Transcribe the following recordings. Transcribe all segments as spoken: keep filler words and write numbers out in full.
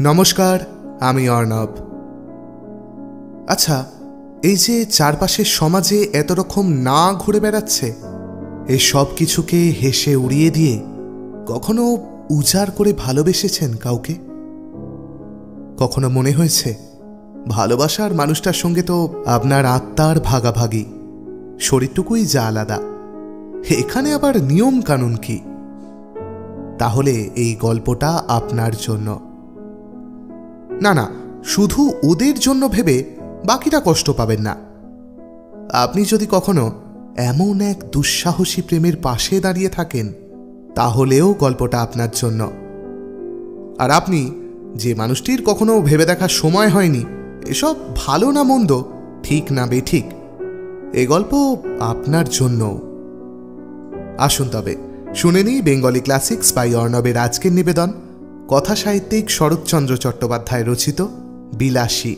নমস্কার, আমি অর্ণব। আচ্ছা, এই যে চারপাশের সমাজে এত রকম না ঘুরে বেড়াচ্ছে, এই সব কিছুকে হেসে উড়িয়ে দিয়ে কখনো উজাড় করে ভালোবেসেছেন কাউকে? কখনো মনে হয়েছে ভালোবাসার মানুষটার সঙ্গে তো আপনার আত্মার ভাগাভাগি, শরীরটুকুই যা আলাদা, এখানে আবার নিয়ম কানুন কি? তাহলে এই গল্পটা আপনার জন্য। না না, শুধু ওদের জন্য ভেবে বাকিটা কষ্ট পাবেন না। আপনি যদি কখনো এমন এক দুঃসাহসী প্রেমের পাশে দাঁড়িয়ে থাকেন, তাহলেও গল্পটা আপনার জন্য। আর আপনি যে মানুষটির কখনো ভেবে দেখার সময় হয়নি এসব ভালো না মন্দ, ঠিক না বেঠিক, এ গল্প আপনার জন্য। আসুন তবে শুনে নিই বেঙ্গলি ক্লাসিক্স বাই অর্ণবের আজকের নিবেদন, কথা সাহিত্যিক শরৎচন্দ্র চট্টোপাধ্যায় রচিত বিলাসী।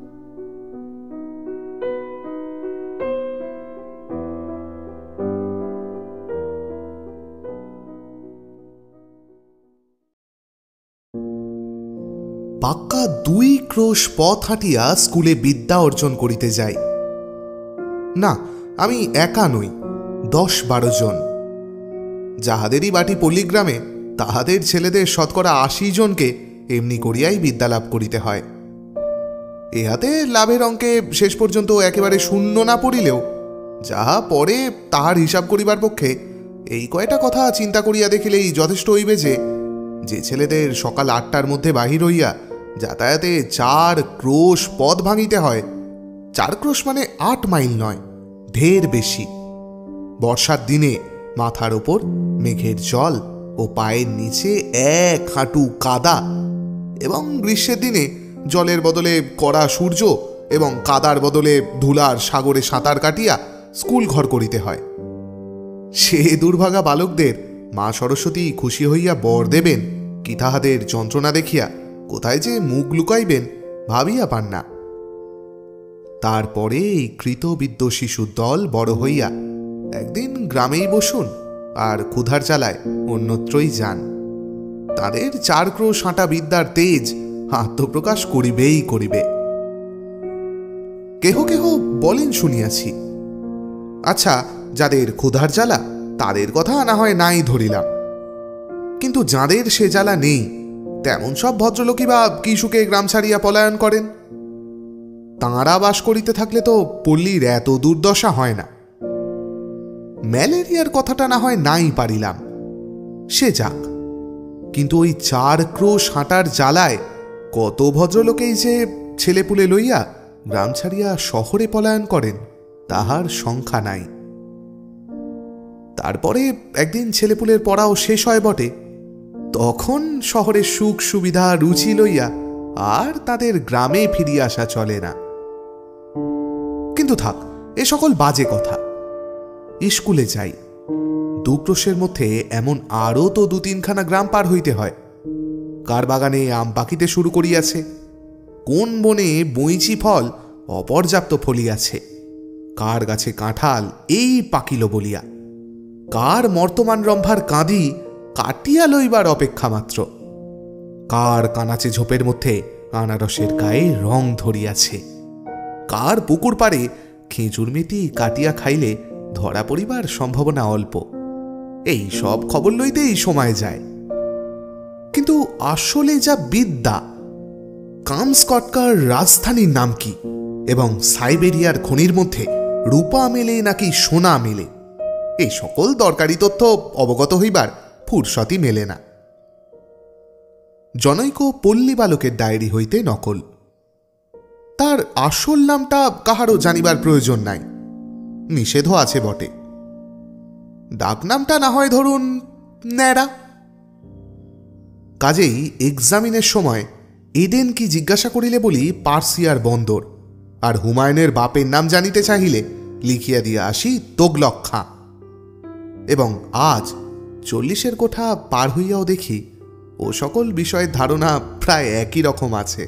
পাক্কা দুই ক্রোশ পথ হাঁটিয়া স্কুলে বিদ্যা অর্জন করিতে যাই। না, আমি একা নই, দশ বারো জন। যাহাদেরই বাটি পল্লীগ্রামে, তাহাদের ছেলেদের শতকরা আশি জনকে এমনি করিয়াই বিদ্যা লাভ করিতে হয়। ইহাতে লাভের অঙ্কে শেষ পর্যন্ত একেবারে শূন্য না পড়িলেও যাহা পরে তাহার হিসাব করিবার পক্ষে এই কয়টা কথা চিন্তা করিয়া দেখিলেই যথেষ্ট হইবে যে যে ছেলেদের সকাল আটটার মধ্যে বাহির হইয়া যাতায়াতে চার ক্রোশ পথ ভাঙিতে হয়, চার ক্রোশ মানে আট মাইল নয়, ঢের বেশি। বর্ষার দিনে মাথার ওপর মেঘের জল ও পায়ের নিচে এক হাঁটু কাদা, এবং গ্রীষ্মের দিনে জলের বদলে কড়া সূর্য এবং কাদার বদলে ধুলার সাগরে সাঁতার কাটিয়া স্কুল ঘর করিতে হয়। সে দুর্ভাগা বালকদের মা সরস্বতী খুশি হইয়া বর দেবেন কি তাহাদের যন্ত্রণা দেখিয়া কোথায় যে মুখ লুকাইবেন ভাবিয়া পান না। তারপরে এই কৃতবিদ্য শিশু দল বড় হইয়া একদিন গ্রামেই বসুন আর ক্ষুধার জ্বালায় অন্যত্রই যান। তাদের চার ক্রোশ হাঁটা বিদ্যার তেজ আত্মপ্রকাশ করিবেই করিবে। কেহ কেহ বলেন শুনিয়াছি। আচ্ছা, যাদের ক্ষুধার জ্বালা তাদের কথা না হয় নাই ধরিলাম, কিন্তু যাদের সে জ্বালা নেই তেমন সব ভদ্রলোকই বা কি সুখে গ্রাম ছাড়িয়া পলায়ন করেন? তাঁরা বাস করিতে থাকলে তো পল্লীর এত দুর্দশা হয় না। ম্যালেরিয়ার কথাটা না হয় নাই পারিলাম, সে যাক, কিন্তু ওই চার ক্রোশ হাঁটার জ্বালায় কত ভদ্রলোকেই যে ছেলেপুলে লইয়া গ্রাম ছাড়িয়া শহরে পলায়ন করেন তাহার সংখ্যা নাই। তারপরে একদিন ছেলেপুলের পড়াও শেষ হয় বটে, তখন শহরের সুখ সুবিধা রুচি লইয়া আর তাদের গ্রামে ফিরিয়া আসা চলে না। কিন্তু থাক, এ সকল বাজে কথা। স্কুলে যাই, দু ক্রোশের মধ্যে এমন আরও তো দু তিনখানা গ্রাম পার হইতে হয়। কার বাগানে আম পাকিতে শুরু করিয়াছে, কোন বনে বইচি ফল অপর্যাপ্ত ফলিয়াছে, কার গাছে কাঁঠাল এই পাকিল বলিয়া, কার মর্তমান রম্ভার কাঁদি কাটিয়া লইবার অপেক্ষা মাত্র, কার কানাচে ঝোপের মধ্যে আনারসের গায়ে রং ধরিয়াছে, কার পুকুর পাড়ে খেজুর মেটি কাটিয়া খাইলে ধরা পড়িবার সম্ভাবনা অল্প। এই সব খবর লইতেই সময় যায়। কিন্তু আসলে যা বিদ্যা, কামস্কটকার রাজধানীর নাম কি এবং সাইবেরিয়ার খনির মধ্যে রূপা মেলে নাকি সোনা মেলে, এই সকল দরকারি তথ্য অবগত হইবার ফুরসতই মেলে না। জনৈক পল্লী বালকের ডায়েরি হইতে নকল। তার আসল নামটা কাহারও জানিবার প্রয়োজন নাই, নিষেধও আছে বটে। ডাকনামটা না হয় ধরুন ন্যাড়া। কাজেই এক্সামিনের সময় এডেন কি জিজ্ঞাসা করিলে বলি পার্সিয়ার বন্দর, আর হুমায়ুনের বাপের নাম জানিতে চাহিলে লিখিয়া দিয়া আসি তোগলক খাঁ। এবং আজ চল্লিশের কোঠা পার হইয়াও দেখি ও সকল বিষয়ের ধারণা প্রায় একই রকম আছে।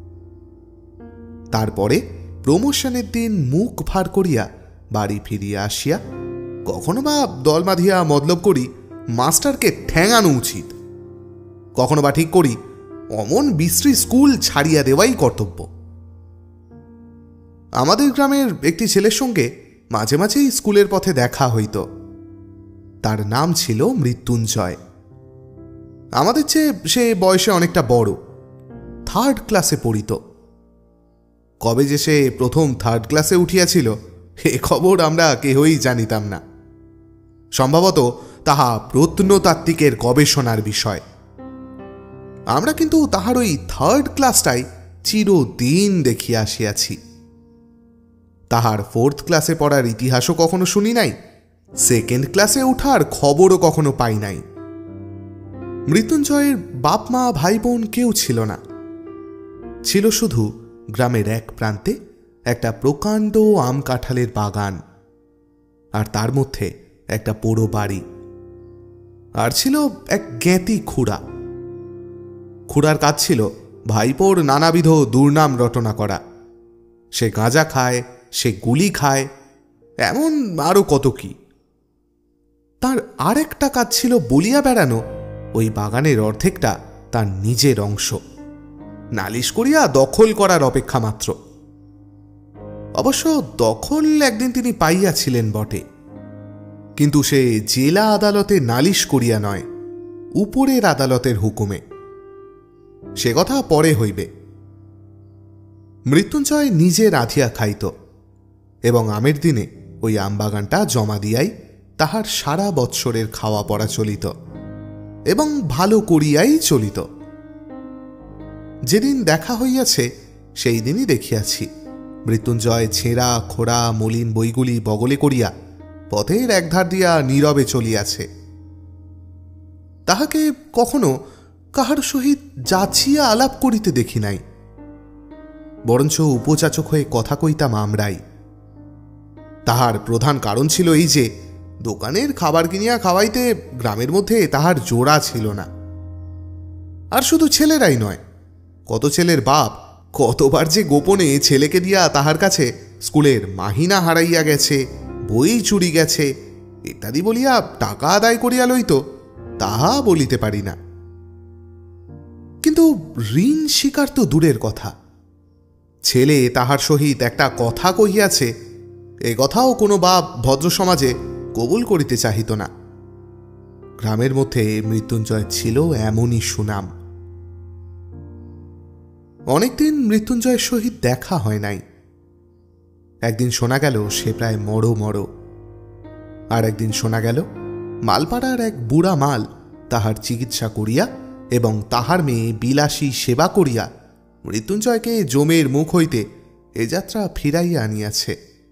তারপরে প্রমোশনের দিন মুখ ভার করিয়া বাড়ি ফিরিয়া আসিয়া কখনো বা দল বাঁধিয়া মতলব করি মাস্টারকে ঠ্যাঙানো উচিত, কখনো বা ঠিক করি অমন বিশ্রী স্কুল ছাড়িয়া দেওয়াই কর্তব্য। আমাদের গ্রামের একটি ছেলের সঙ্গে মাঝে মাঝেই স্কুলের পথে দেখা হইত। তার নাম ছিল মৃত্যুঞ্জয়। আমাদের চেয়ে সে বয়সে অনেকটা বড়, থার্ড ক্লাসে পড়িত। কবে যে সে প্রথম থার্ড ক্লাসে উঠিয়াছিল এ খবর আমরা কেহই জানিতাম না। সম্ভবত তাহা প্রত্নতাত্ত্বিকের গবেষণার বিষয়। আমরা কিন্তু তাহার ওই থার্ড ক্লাসটাই চিরদিন দেখিয়া আসিয়াছি। তাহার ফোর্থ ক্লাসে পড়ার ইতিহাসও কখনো শুনি নাই, সেকেন্ড ক্লাসে ওঠার খবরও কখনো পাই নাই। মৃত্যুঞ্জয়ের বাপ মা ভাই বোন কেউ ছিল না। ছিল শুধু গ্রামের এক প্রান্তে একটা প্রকাণ্ড আম কাঁঠালের বাগান, আর তার মধ্যে একটা পোড়ো বাড়ি, আর ছিল এক জ্ঞাতি খুড়া। খুড়ার কাজ ছিল ভাইপোর নানাবিধ দুর্নাম রটনা করা। সে গাঁজা খায়, সে গুলি খায়, এমন আরো কত কি। তার আর একটা কাজ ছিল বলিয়া বেড়ানো ওই বাগানের অর্ধেকটা তার নিজের অংশ, নালিশ করিয়া দখল করার অপেক্ষা মাত্র। অবশ্য দখল একদিন তিনি পাইয়াছিলেন বটে, কিন্তু সে জেলা আদালতে নালিশ করিয়া নয়, উপরের আদালতের হুকুমে। সে কথা পরে হইবে। মৃত্যুঞ্জয় নিজে রাঁধিয়া খাইত এবং আমের দিনে ওই আমবাগানটা জমা দিয়াই তাহার সারা বৎসরের খাওয়া পড়া চলিত, এবং ভালো করিয়াই চলিত। যেদিন দেখা হইয়াছে সেই দিনই দেখিয়াছি মৃত্যুঞ্জয় ছেঁড়া খোড়া মলিন বইগুলি বগলে করিয়া পথের একধার দিয়া নীরবে চলিয়াছে। তাহাকে কখনো কাহার সহিত যাচিয়া আলাপ করিতে দেখি নাই, বরঞ্চ উপযাচক হয়ে কথা কইতাম আমরাই। তাহার প্রধান কারণ ছিল এই যে দোকানের খাবার কিনিয়া খাওয়াইতে গ্রামের মধ্যে তাহার জোড়া ছিল না। আর শুধু ছেলেরাই নয়, কত ছেলের বাপ কতবার যে গোপনে ছেলেকে দিয়া তাহার কাছে স্কুলের মাহিনা হারাইয়া গেছে, বই চুরি গেছে ইত্যাদি বলিয়া টাকা আদায় করিয়া লইত, তাহা বলিতে পারি না। কিন্তু ঋণ স্বীকার তো দূরের কথা, ছেলে তাহার সহিত একটা কথা কহিয়াছে এ কথাও কোনো বাপ ভদ্র সমাজে কবুল করিতে চাহিত না। গ্রামের মধ্যে মৃত্যুঞ্জয় ছিল এমনই সুনাম। অনেকদিন মৃত্যুঞ্জয়ের সহিত দেখা হয় নাই। একদিন শোনা গেল সে প্রায় মরো মরো, আর একদিন শোনা গেল মালপাড়ার এক বুড়া মাল তাহার চিকিৎসা করিয়া এবং তাহার মেয়ে বিলাসী সেবা করিয়া মৃত্যুঞ্জয়কে জমের মুখ হইতে এ যাত্রা ফিরাইয়া আনিয়াছে।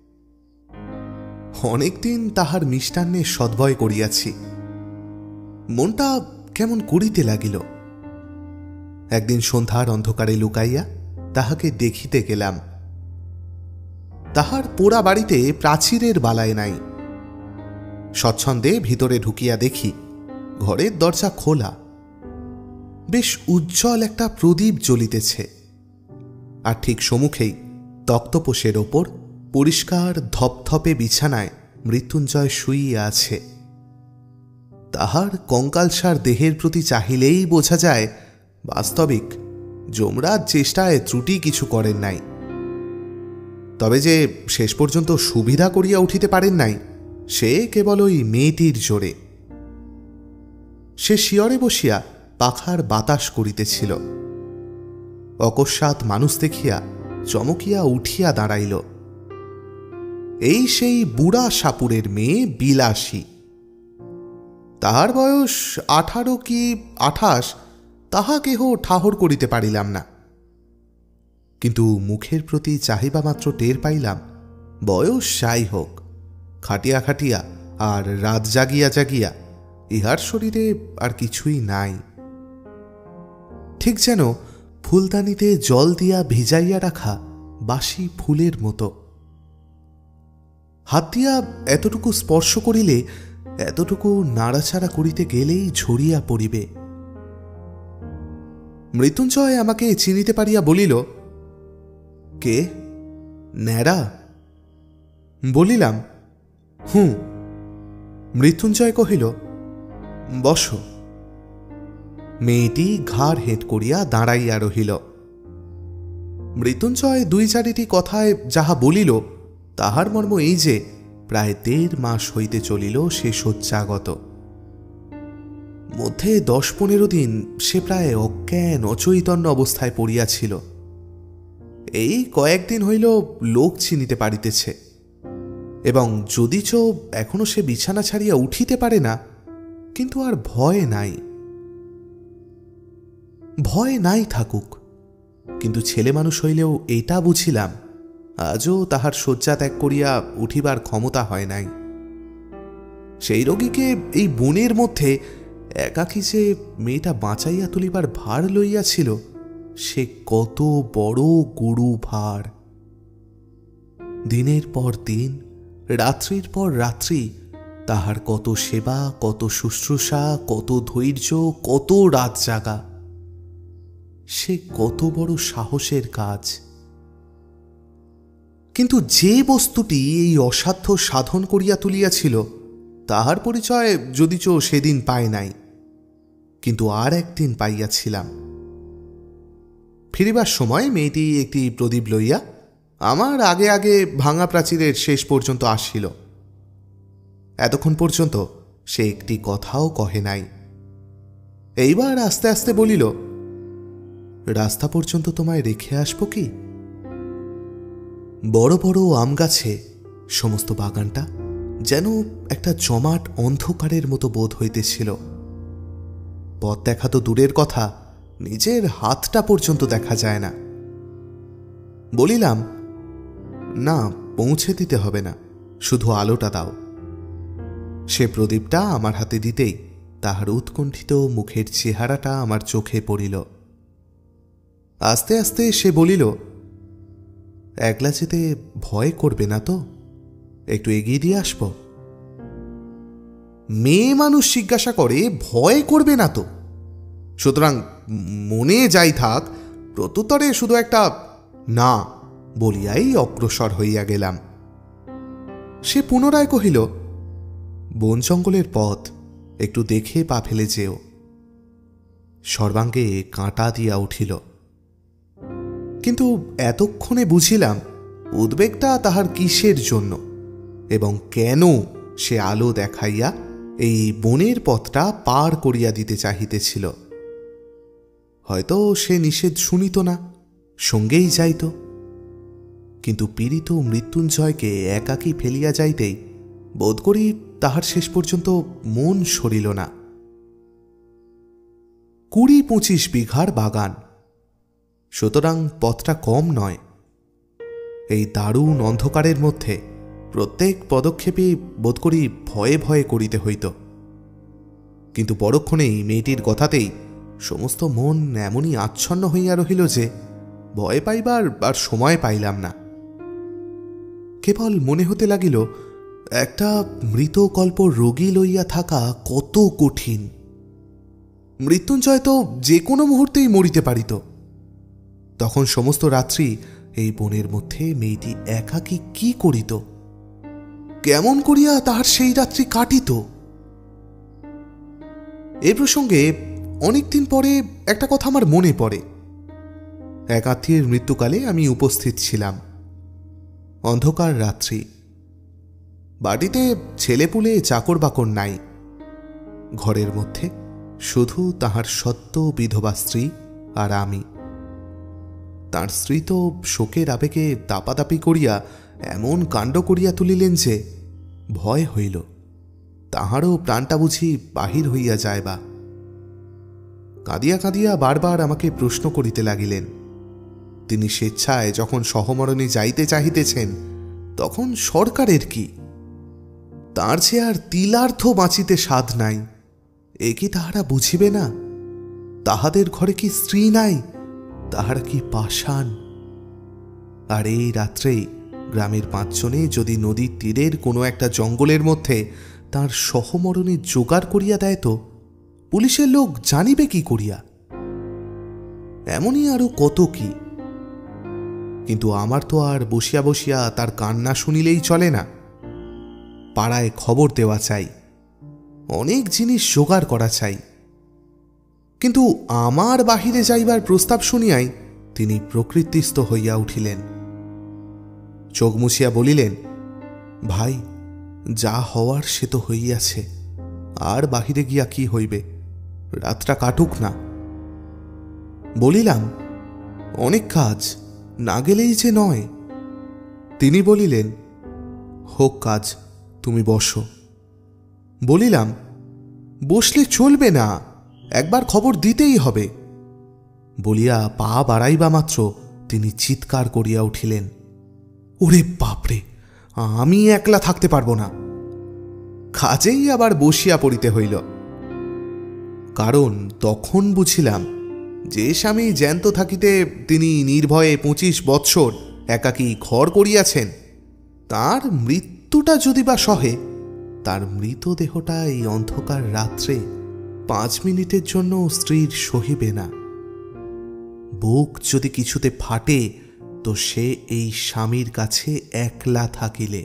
অনেকদিন তাহার মিষ্টান্নে সদ্বয় করিয়াছি, মনটা কেমন করিতে লাগিল। একদিন সন্ধ্যার অন্ধকারে লুকাইয়া তাহাকে দেখিতে গেলাম। তাহার পোড়া বাড়িতে প্রাচীরের বালায় নাই। স্বচ্ছন্দে ভিতরে ঢুকিয়া দেখি ঘরের দরজা খোলা, বেশ উজ্জ্বল একটা প্রদীপ জ্বলিতেছে, আর ঠিক সম্মুখেই তক্তপোষের ওপর পরিষ্কার ধপধপে বিছানায় মৃত্যুঞ্জয় শুইয়া আছে। তাহার কঙ্কালসার দেহের প্রতি চাহিলেই বোঝা যায় বাস্তবিক যমরাজ চেষ্টায় ত্রুটি কিছু করেন নাই। তবে যে শেষ পর্যন্ত সুবিধা করিয়া উঠিতে পারেন নাই সে কেবল ওই মেয়েটির জোরে। সে শিয়রে বসিয়া পাখার বাতাস করিতেছিল। অকস্মাৎ মানুষ দেখিয়া চমকিয়া উঠিয়া দাঁড়াইল। এই সেই বুড়া সাপুরের মেয়ে বিলাসী। তাহার বয়স আঠারো কি আঠাশ তাহা কেহ ঠাহর করিতে পারিলাম না, কিন্তু মুখের প্রতি চাহিবা মাত্র টের পাইলাম বয়স যাই হোক, খাটিয়া খাটিয়া আর রাত জাগিয়া জাগিয়া ইহার শরীরে আর কিছুই নাই। ঠিক যেন ফুলদানিতে জল দিয়া ভিজাইয়া রাখা বাসি ফুলের মতো। হাত দিয়া এতটুকু স্পর্শ করিলে, এতটুকু নাড়াচাড়া করিতে গেলেই ঝরিয়া পড়িবে। মৃত্যুঞ্জয় আমাকে চিনিতে পারিয়া বলিল, কে? ন্যাড়া? বলিলাম, হুঁ। মৃত্যুঞ্জয় কহিল, বসো। মেয়েটি ঘাড় হেঁট করিয়া দাঁড়াইয়া রহিল। মৃত্যুঞ্জয় দুই চারিটি কথায় যাহা বলিল তাহার মর্ম এই যে প্রায় দেড় মাস হইতে চলিল সে শয্যাগত। মধ্যে দশ পনেরো দিন সে প্রায় অজ্ঞান অচৈতন্য অবস্থায় পড়িয়াছিল। এই কয়েকদিন হইল লোক চিনিতে পারিতেছে, এবং যদিচ এখনো সে বিছানা ছাড়িয়া উঠিতে পারে না, কিন্তু আর ভয় নাই। ভয় নাই থাকুক, কিন্তু ছেলে মানুষ হইলেও এটা বুঝিলাম আজও তাহার শয্যা ত্যাগ করিয়া উঠিবার ক্ষমতা হয় নাই। সেই রোগীকে এই বনের মধ্যে একাকী যে মেয়েটা বাঁচাইয়া তুলিবার ভার লইয়াছিল, সে কত বড় গুরু ভার। দিনের পর দিন, রাত্রির পর রাত্রি তাহার কত সেবা, কত শুশ্রূষা, কত ধৈর্য, কত রাত জাগা। সে কত বড় সাহসের কাজ। কিন্তু যে বস্তুটি এই অসাধ্য সাধন করিয়া তুলিয়াছিল তাহার পরিচয় যদিচ সেদিন পায় নাই, কিন্তু আর একদিন পাইয়াছিলাম। ফিরিবার সময় মেয়েটি একটি প্রদীপ লইয়া আমার আগে আগে ভাঙা প্রাচীরের শেষ পর্যন্ত আসিল। এতক্ষণ পর্যন্ত সে একটি কথাও কহে নাই। এইবার আস্তে আস্তে বলিল, রাস্তা পর্যন্ত তোমায় রেখে আসব কি? বড় বড় আম গাছে সমস্ত বাগানটা যেন একটা জমাট অন্ধকারের মতো বোধ হইতেছিল। পথ দেখা তো দূরের কথা, নিজের হাতটা পর্যন্ত দেখা যায় না। বলিলাম, না, পৌঁছে দিতে হবে না, শুধু আলোটা দাও। সে প্রদীপটা আমার হাতে দিতেই তাহার উৎকণ্ঠিত মুখের চেহারাটা আমার চোখে পড়িল। আস্তে আস্তে সে বলিল, একলা যেতে ভয় করবে না তো? একটু এগিয়ে দিয়ে আসব। মেয়ে মানুষ জিজ্ঞাসা করে ভয় করবে না তো? সুতরাং মনে যাই থাক, প্রত্যুত্তরে শুধু একটা না বলিয়াই অগ্রসর হইয়া গেলাম। সে পুনরায় কহিল, বন জঙ্গলের পথ, একটু দেখে পা ফেলে যেও। সর্বাঙ্গে কাঁটা দিয়া উঠিল। কিন্তু এতক্ষণে বুঝিলাম উদ্বেগটা তাহার কিসের জন্য এবং কেন সে আলো দেখাইয়া এই বনের পথটা পার করিয়া দিতে চাহিতেছিল। হয়তো সে নিষেধ শুনিত না, সঙ্গেই যাইত। কিন্তু পীড়িত মৃত্যুঞ্জয়কে একাকী ফেলিয়া যাইতেই বোধ করি তাহার শেষ পর্যন্ত মন সরিল না। কুড়ি পঁচিশ বিঘার বাগান, সুতরাং পথটা কম নয়। এই দারুণ অন্ধকারের মধ্যে প্রত্যেক পদক্ষেপে বোধ করি ভয়ে ভয়ে করিতে হইত। কিন্তু পরক্ষণেই মেয়েটির কথাতেই সমস্ত মন এমনই আচ্ছন্ন হইয়া রহিল যে ভয় পাইবার আর সময় পাইলাম না। কেবল মনে হতে লাগিল একটা মৃতকল্প রোগী লইয়া থাকা কত কঠিন। মৃত্যুঞ্জয় তো যে কোনো মুহূর্তেই মরিতে পারিত। তখন সমস্ত রাত্রি এই বনের মধ্যে মেয়েটি একাকী কি করিত? কেমন করিয়া তাহার সেই রাত্রি কাটিত? এ প্রসঙ্গে অনেকদিন পরে একটা কথা আমার মনে পড়ে। এক আত্মীয়ের মৃত্যুকালে আমি উপস্থিত ছিলাম। অন্ধকার রাত্রি, বাড়িতে ছেলেপুলে চাকর বাকর নাই। ঘরের মধ্যে শুধু তাহার সদ্য বিধবা স্ত্রী আর আমি। তাঁর স্ত্রী তো শোকের আবেগে দাপাদাপি করিয়া এমন কাণ্ড করিয়া তুলিলেন যে ভয় হইল তাহারও প্রাণটা বুঝি বাহির হইয়া যায় বা। কাঁদিয়া কাঁদিয়া বারবার আমাকে প্রশ্ন করিতে লাগিলেন। তিনি স্বেচ্ছায় যখন সহমরণে যাইতে চাহিতেছেন, তখন সরকারের কি? তাঁর যে আর তিলার্থ বাঁচিতে সাধ নাই, এ কি তাহারা বুঝিবে না? তাহাদের ঘরে কি স্ত্রী নাই? তাহারা কি পাষাণ? আর এই রাত্রেই গ্রামের পাঁচজনে যদি নদীর তীরের কোনো একটা জঙ্গলের মধ্যে তার সহমরণে জোগাড় করিয়া দেয়, তো পুলিশের লোক জানিবে কি করিয়া? এমনই আরো কত কি। কিন্তু আমার তো আর বসিয়া বসিয়া তার কান্না শুনিলেই চলে না। পাড়ায় খবর দেওয়া চাই, অনেক জিনিস জোগাড় করা চাই। কিন্তু আমার বাহিরে যাইবার প্রস্তাব শুনিয়াই তিনি প্রকৃতিস্থ হইয়া উঠিলেন। চোখ মুছিয়া বলিলেন, ভাই, যা হওয়ার সে তো হইয়াছে, আর বাহিরে গিয়া কি হইবে, রাতটা কাটুক না। বলিলাম, অনেক কাজ, না গেলেই যে নয়। তিনি বলিলেন, হোক কাজ, তুমি বসো। বলিলাম, বসলে চলবে না, একবার খবর দিতেই হবে। বলিয়া পা বাড়াইবা মাত্র তিনি চিৎকার করিয়া উঠিলেন, ওরে বাপরে, আমি একলা থাকতে পারবো না। কাজেই আবার বসিয়া পড়িতে হইল। কারণ তখন বুঝিলাম যে স্বামী জ্যান্ত থাকিতে তিনি নির্ভয়ে পঁচিশ বৎসর একাকী ঘর করিয়াছেন, তার মৃত্যুটা যদি বা সহে, তার মৃতদেহটা এই অন্ধকার রাত্রে পাঁচ মিনিটের জন্য স্ত্রীর সহিবে না। বুক যদি কিছুতে ফাটে, তো সে এই স্বামীর কাছে একলা থাকিলে।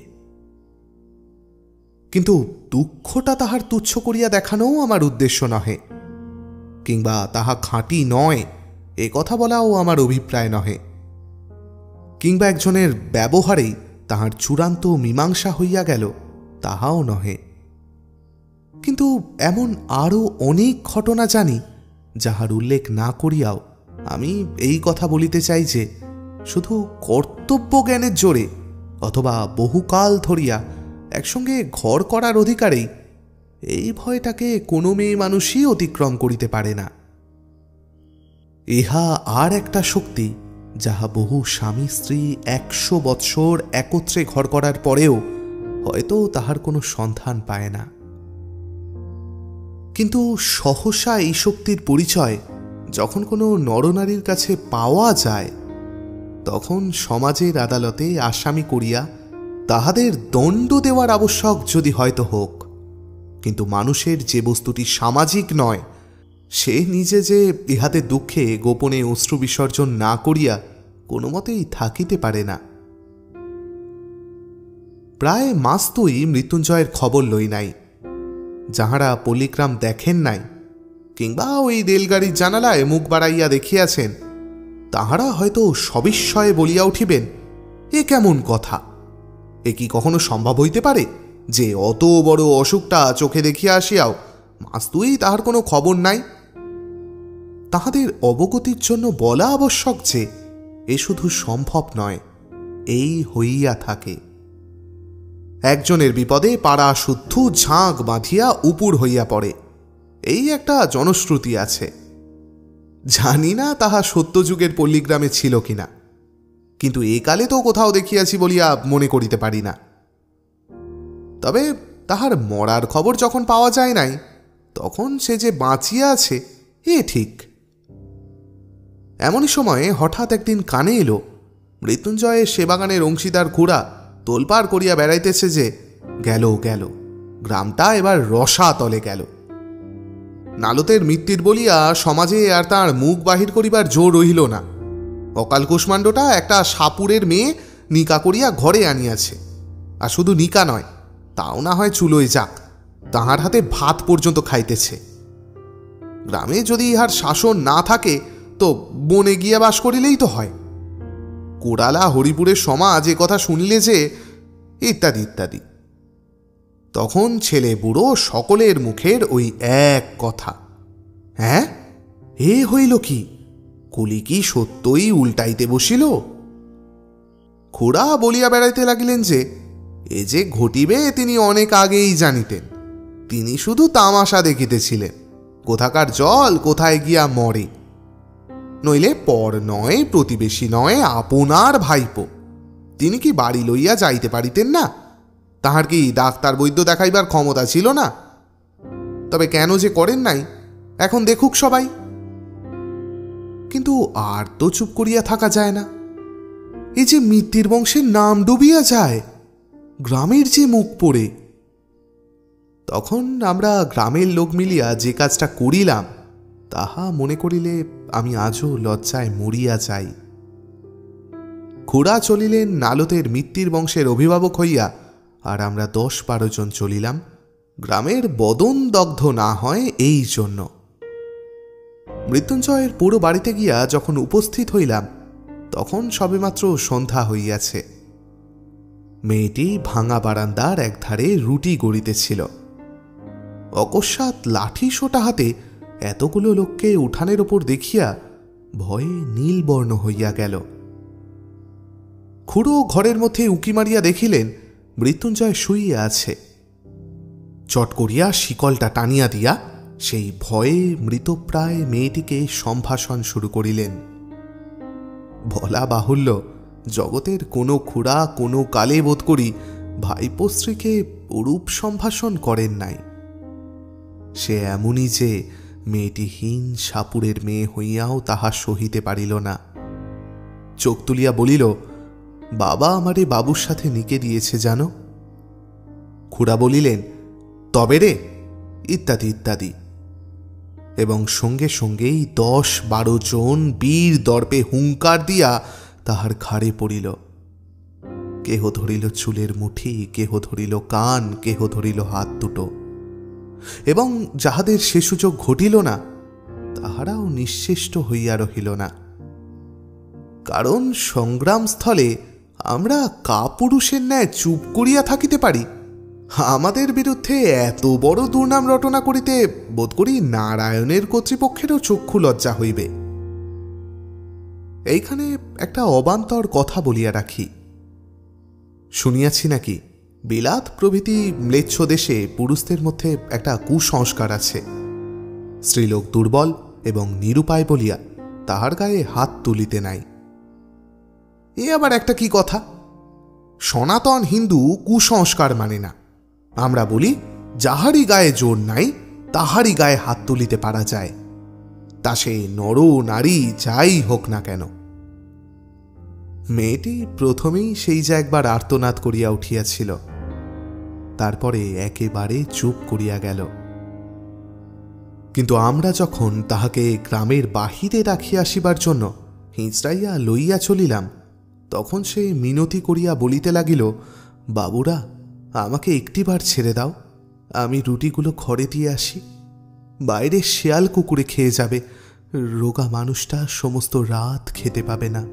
কিন্তু দুঃখটা তাহার তুচ্ছ করিয়া দেখানোও আমার উদ্দেশ্য নহে, কিংবা তাহা খাঁটি নয় এ কথা বলাও আমার অভিপ্রায় নহে, কিংবা একজনের ব্যবহারেই তাহার চূড়ান্ত মীমাংসা হইয়া গেল তাহাও নহে। কিন্তু এমন আরও অনেক ঘটনা জানি, যাহার উল্লেখ না করিয়াও আমি এই কথা বলিতে চাই যে শুধু কর্তব্য জ্ঞানের জোরে অথবা বহুকাল ধরিয়া একসঙ্গে ঘর করার অধিকারেই এই ভয়টাকে কোনো মেয়ে মানুষই অতিক্রম করিতে পারে না। ইহা আর একটা শক্তি, যাহা বহু স্বামী স্ত্রী একশো বৎসর একত্রে ঘর করার পরেও হয়তো তাহার কোনো সন্ধান পায় না। কিন্তু সহসা এই শক্তির পরিচয় যখন কোনো নরনারীর কাছে পাওয়া যায়, তখন সমাজের আদালতে আসামি করিয়া তাহাদের দণ্ড দেওয়ার আবশ্যক যদি হয়তো হোক, কিন্তু মানুষের যে বস্তুটি সামাজিক নয়, সে নিজে যে ইহাতে দুঃখে গোপনে অশ্রু বিসর্জন না করিয়া কোনো মতেই থাকিতে পারে না। প্রায় মাস দুই মৃত্যুঞ্জয়ের খবর লই নাই। যাহারা পল্লিগ্রাম দেখেন নাই, কিংবা ওই রেলগাড়ির জানালায় মুখ বাড়াইয়া দেখিয়াছেন, তাহারা হয়তো সবিস্ময়ে বলিয়া উঠিবেন, এ কেমন কথা, এ কি কখনো সম্ভব হইতে পারে যে অত বড় অসুখটা চোখে দেখিয়া আসিয়াও মাস দুই তাহার কোনো খবর নাই? তাহাদের অবগতির জন্য বলা আবশ্যক যে এ শুধু সম্ভব নয়, এই হইয়া থাকে। একজনের বিপদে পাড়া শুদ্ধ ঝাঁক বাঁধিয়া উপুর হইয়া পড়ে, এই একটা জনশ্রুতি আছে। জানি না তাহা সত্যযুগের পল্লিগ্রামে ছিল কিনা, কিন্তু একালে তো কোথাও দেখিয়াছি বলিয়া মনে করিতে পারি না। তবে তাহার মরার খবর যখন পাওয়া যায় নাই, তখন সে যে বাঁচিয়া আছে এ ঠিক। এমনই সময়ে হঠাৎ একদিন কানে এলো, মৃত্যুঞ্জয়ের সেবাগানের অংশীদার খুড়া তোলপাড় করিয়া বেড়াইতেছে যে গেল গেল, গ্রামটা এবার রসা তলে গেল। নালতের মৃত্যুর বলিয়া সমাজে আর তাঁর মুখ বাহির করিবার জোর রহিল না। অকাল কুষ্মাণ্ডটা একটা সাপুরের মেয়ে নিকা করিয়া ঘরে আনিয়াছে, আর শুধু নিকা নয়, তাও না হয় চুলোয় যাক, তাহার হাতে ভাত পর্যন্ত খাইতেছে। গ্রামে যদি ইহার শাসন না থাকে, তো বনে গিয়া বাস করিলেই তো হয়। কোড়ালা হরিপুরের সমাজ এ কথা শুনিলে যে, ইত্যাদি ইত্যাদি। তখন ছেলে বুড়ো সকলের মুখের ওই এক কথা, হ্যাঁ, এ হইল কি, কলি কি সত্যই উল্টাইতে বসিল? খুড়া বলিয়া বেড়াইতে লাগিলেন যে এ যে ঘটিবে তিনি অনেক আগেই জানিতেন, তিনি শুধু তামাশা দেখিতেছিলেন, কোথাকার জল কোথায় গিয়া মরে। নইলে পর নয়, প্রতিবেশী নয়, আপনার ভাইপো, তিনি কি বাড়ি লইয়া যাইতে পারিতেন না? তাহার কি ডাক্তার বৈদ্য দেখাইবার ক্ষমতা ছিল না? তবে কেন যে করেন নাই, এখন দেখুক সবাই। কিন্তু আর তো চুপ করিয়া থাকা যায় না। এই যে মিত্তির বংশের নাম ডুবিয়া যায়, গ্রামের যে মুখ পড়ে। তখন আমরা গ্রামের লোক মিলিয়া যে কাজটা করিলাম, তাহা মনে করিলে আমি আজও লজ্জায় মরিয়া যাই। খুড়া চলিলেন নালতের মিত্তির বংশের অভিভাবক হইয়া, আর আমরা দশ বারো জন চলিলাম গ্রামের বদন দগ্ধ না হয় এই জন্য। মৃত্যুঞ্জয়ের পুরো বাড়িতে গিয়া যখন উপস্থিত হইলাম তখন সবেমাত্র সন্ধ্যা হইয়াছে। মেয়েটি ভাঙা বারান্দার একধারে রুটি গড়িতেছিল। অকস্মাৎ লাঠি সোটা হাতে এতগুলো লোককে উঠানের ওপর দেখিয়া ভয়ে নীলবর্ণ হইয়া গেল। খুড়ো ঘরের মধ্যে উঁকি মারিয়া দেখিলেন মৃত্যুঞ্জয় শুইয়া আছে। চট করিয়া শিকলটা টানিয়া দিয়া সেই ভয়ে মৃতপ্রায় মেয়েটিকে সম্ভাষণ শুরু করিলেন। বলা বাহুল্য, জগতের কোনো খুড়া কোনো কালে বোধ করি ভাইপো স্ত্রীকে ওরূপ সম্ভাষণ করেন নাই। সে এমনই যে মেয়েটি হীন সাপুরের মেয়ে হইয়াও তাহা সহিতে পারিল না। চোখ তুলিয়া বলিল, বাবা আমারে বাবুর সাথে নিকে দিয়েছে জানো। খুড়া বলিলেন, তবে রে, ইত্যাদি ইত্যাদি, এবং সঙ্গে সঙ্গেই দশ বারো জন বীর দর্পে হুঙ্কার দিয়া তাহার ঘাড়ে পড়িল। কেহ ধরিল চুলের মুঠি, কেহ ধরিল কান, কেহ ধরিল হাত দুটো, এবং যাহাদের সে সুযোগ ঘটিল না তাহারাও নিশ্চেষ্ট হইয়া রহিল না। কারণ সংগ্রামস্থলে আমরা কাপুরুষের ন্যায় চুপ করিয়া থাকিতে পারি, আমাদের বিরুদ্ধে এত বড় দুর্নাম রটনা করিতে বোধ করি নারায়ণের কর্তৃপক্ষেরও চক্ষু লজ্জা হইবে। এইখানে একটা অবান্তর কথা বলিয়া রাখি। শুনিয়াছি নাকি বিলাত প্রভৃতি ম্লেচ্ছ দেশে পুরুষদের মধ্যে একটা কুসংস্কার আছে, স্ত্রীলোক দুর্বল এবং নিরুপায় বলিয়া তাহার গায়ে হাত তুলিতে নাই। এ আবার একটা কি কথা? সনাতন হিন্দু কুসংস্কার মানে না। আমরা বলি, যাহারই গায়ে জোর নাই তাহারই গায়ে হাত তুলিতে পারা যায়, তা সে নর নারী যাই হোক না কেন। মেয়েটি প্রথমেই সেই যে একবার আর্তনাদ করিয়া উঠিয়াছিল, তারপরে একেবারে চুপ করিয়া গেল। কিন্তু আমরা যখন তাহাকে গ্রামের বাহিরে রাখিয়া আসিবার জন্য হিঁচড়াইয়া লইয়া চলিলাম, তখন সে মিনতি করিয়া বলিতে লাগিল, বাবুরা, আমাকে একটিবার ছেড়ে দাও, আমি রুটিগুলো ঘরে দিয়ে আসি। বাইরে শেয়াল কুকুরে খেয়ে যাবে, রোগা মানুষটা সমস্ত রাত খেতে পাবে না।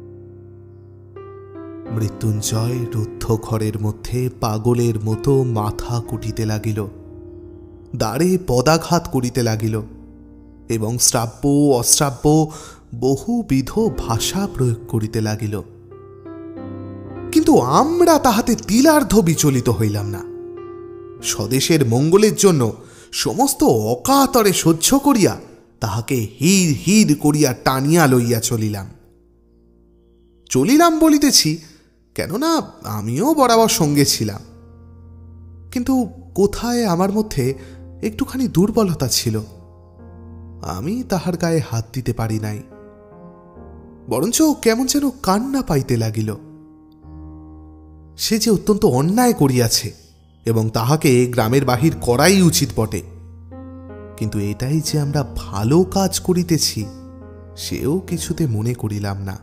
মৃত্যুঞ্জয় রুদ্ধ ঘরের মধ্যে পাগলের মতো মাথা কুটিতে লাগিল, দ্বারে পদাঘাত করিতে লাগিল এবং শ্রাব্য অশ্রাব্য বহুবিধ ভাষা প্রয়োগ করিতে লাগিল। কিন্তু আমরা তাহাতে তিলার্ধ বিচলিত হইলাম না। স্বদেশের মঙ্গলের জন্য সমস্ত অকাতরে সহ্য করিয়া তাহাকে হির হির করিয়া টানিয়া লইয়া চলিলাম। চলিলাম বলিতেছি, কেননা আমিও বরাবর সঙ্গে ছিলাম। কিন্তু কোথায় আমার মধ্যে একটুখানি দুর্বলতা ছিল, আমি তাহার গায়ে হাত দিতে পারি নাই। বরঞ্চ কেমন যেন কান্না পাইতে লাগিল। সে যে অত্যন্ত অন্যায় করিয়াছে এবং তাহাকে গ্রামের বাহির করাই উচিত বটে, কিন্তু এটাই যে আমরা ভালো কাজ করিতেছি সেও কিছুতে মনে করিলাম না।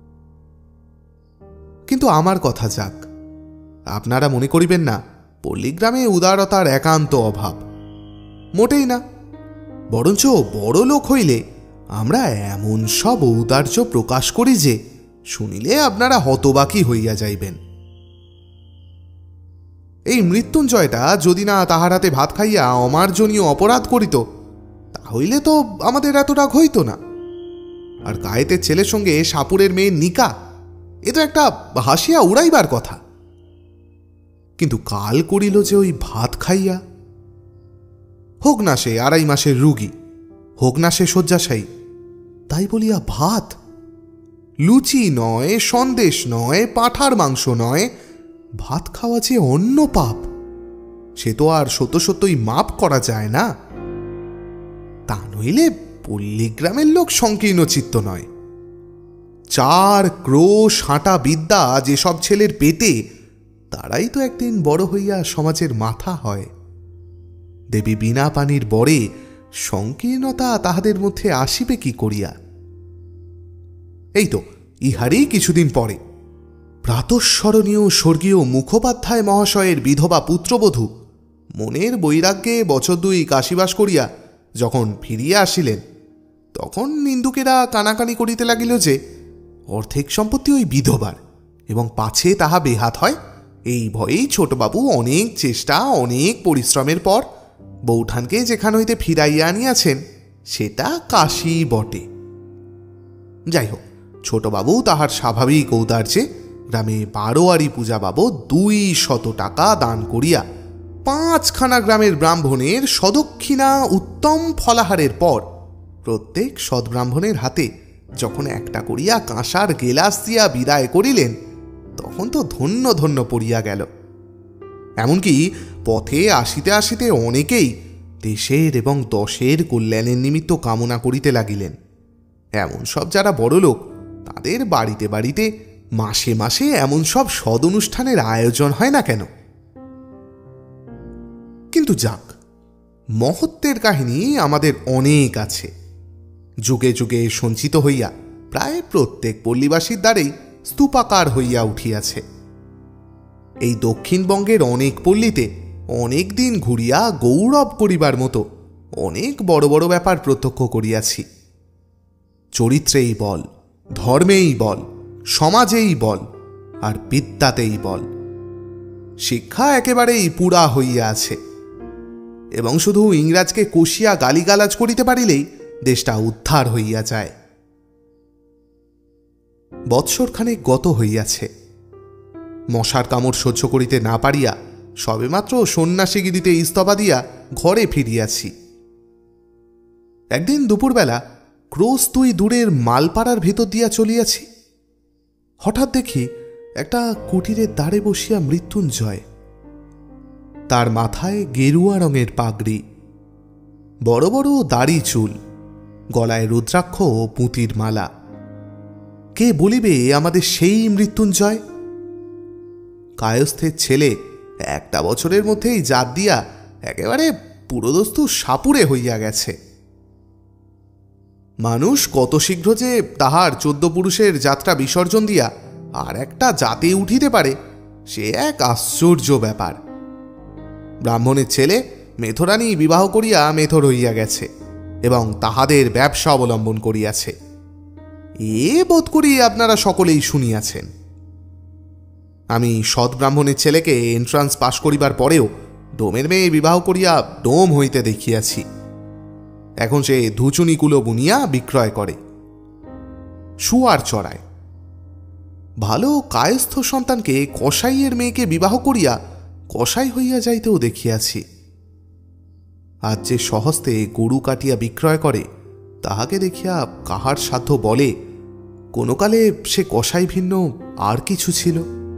কিন্তু আমার কথা যাক, আপনারা মনে করিবেন না পল্লীগ্রামে উদারতার একান্ত অভাব, মোটেই না। বরঞ্চ বড় লোক হইলে আমরা এমন সব ঔদার্য প্রকাশ করি যে শুনিলে আপনারা হতবাকি হইয়া যাইবেন। এই মৃত্যুঞ্জয়টা যদি না তাহার হাতে ভাত খাইয়া অমার্জনীয় অপরাধ করিত, তাহলে তো আমাদের এত রাগ হইত না। আর গায়েতের ছেলের সঙ্গে সাপুরের মেয়ে নিকা, এ তো একটা হাসিয়া উড়াইবার কথা। কিন্তু কাল করিল যে ওই ভাত খাইয়া, হোক না সে আড়াই মাসের রুগী, হোক না সে শয্যাশায়ী, তাই বলিয়া ভাত, লুচি নয়, সন্দেশ নয়, পাঁঠার মাংস নয়, ভাত খাওয়া যে অন্য পাপ, সে তো আর সত্য সত্যই মাপ করা যায় না। তা নইলে পল্লীগ্রামের লোক সংকীর্ণ চিত্ত নয়। চার ক্রোশ হাঁটা বিদ্যা যেসব ছেলের পেটে, তারাই তো একদিন বড় হইয়া সমাজের মাথা হয়। দেবী বিনা পানির বরে সংকীর্ণতা তাহাদের মধ্যে আসিবে কি করিয়া? এই তো ইহারই কিছুদিন পরে প্রাতঃস্মরণীয় স্বর্গীয় মুখোপাধ্যায় মহাশয়ের বিধবা পুত্রবধূ মনের বৈরাগ্যে বছর দুই কাশীবাস করিয়া যখন ফিরিয়া আসিলেন, তখন নিন্দুকেরা কানাকানি করিতে লাগিল যে অর্ধেক সম্পত্তি ওই বিধবার, এবং পাছে তাহা বেহাত হয় এই ভয়েই ছোটবাবু অনেক চেষ্টা অনেক পরিশ্রমের পর বৌঠানকে যেখান হইতে ফিরাইয়া আনিয়াছেন সেটা কাশী বটে। যাই হোক, ছোটবাবু তাহার স্বাভাবিক ঔদার্যে গ্রামে বারোয়ারি পূজা বাবদ দুই শত টাকা দান করিয়া পাঁচখানা গ্রামের ব্রাহ্মণের সদক্ষিণা উত্তম ফলাহারের পর প্রত্যেক সদ্ব্রাহ্মণের হাতে যখন একটা করিয়া কাঁসার গেলাস দিয়া বিদায় করিলেন, তখন তো ধন্য ধন্য পড়িয়া গেল। এমনকি পথে আসিতে আসিতে অনেকেই দেশের এবং দশের কল্যাণের নিমিত্ত কামনা করিতে লাগিলেন। এমন সব যারা বড়লোক, তাদের বাড়িতে বাড়িতে মাসে মাসে এমন সব সদ অনুষ্ঠানের আয়োজন হয় না কেন? কিন্তু যাক, মহত্বের কাহিনী আমাদের অনেক আছে, যুগে যুগে সঞ্চিত হইয়া প্রায় প্রত্যেক পল্লীবাসীর দ্বারেই স্তূপাকার হইয়া উঠিয়াছে। এই দক্ষিণবঙ্গের অনেক পল্লীতে অনেক দিন ঘুরিয়া গৌরব করিবার মতো অনেক বড় বড় ব্যাপার প্রত্যক্ষ করিয়াছি। চরিত্রেই বল, ধর্মেই বল, সমাজেই বল, আর বিদ্যাতেই বল, শিক্ষা একেবারেই পুরা হইয়া আছে, এবং শুধু ইংরাজকে কষিয়া গালিগালাজ করিতে পারিলেই দেশটা উদ্ধার হইয়া যায়। বৎসরখানেক গত হইয়াছে। মশার কামড় সহ্য করিতে না পারিয়া সবেমাত্র সন্ন্যাসীগিরিতে ইস্তফা দিয়া ঘরে ফিরিয়াছি। একদিন দুপুরবেলা ক্রোশ দুই দূরের মালপাড়ার ভেতর দিয়া চলিয়াছি। হঠাৎ দেখি একটা কুটিরের দ্বারে বসিয়া মৃত্যুঞ্জয়। তার মাথায় গেরুয়া রঙের পাগড়ি, বড় বড় দাড়ি চুল, গলায় রুদ্রাক্ষ ও পুঁতির মালা। কে বলিবে আমাদের সেই মৃত্যুঞ্জয়? কায়স্থের ছেলে একটা বছরের মধ্যেই জাত দিয়া একেবারে পুরোদস্তু সাপুড়ে হইয়া গেছে। মানুষ কত শীঘ্র যে তাহার চোদ্দ পুরুষের যাত্রা বিসর্জন দিয়া আর একটা জাতে উঠিতে পারে, সে এক আশ্চর্য ব্যাপার। ব্রাহ্মণের ছেলে মেথরানী বিবাহ করিয়া মেথর হইয়া গেছে এবং তাহাদের ব্যবসা অবলম্বন করিয়াছে, এ বোধ করি আপনারা সকলেই শুনিয়াছেন। আমি সৎ ব্রাহ্মণের ছেলেকে এন্ট্রান্স পাশ করিবার পরেও ডোমের মেয়ে বিবাহ করিয়া ডোম হইতে দেখিয়াছি। এখন সে ধুচুনি কুলো বুনিয়া বিক্রয় করে, শুয়ার চড়ায়। ভালো কায়স্থ সন্তানকে কসাইয়ের মেয়েকে বিবাহ করিয়া কসাই হইয়া যাইতেও দেখিয়াছি। আজ যে সহস্তে গরু কাটিয়া বিক্রয় করে, তাহাকে দেখিয়া কাহার সাধ্য বলে কোনো কালে সে কসাই ভিন্ন আর কিছু ছিল।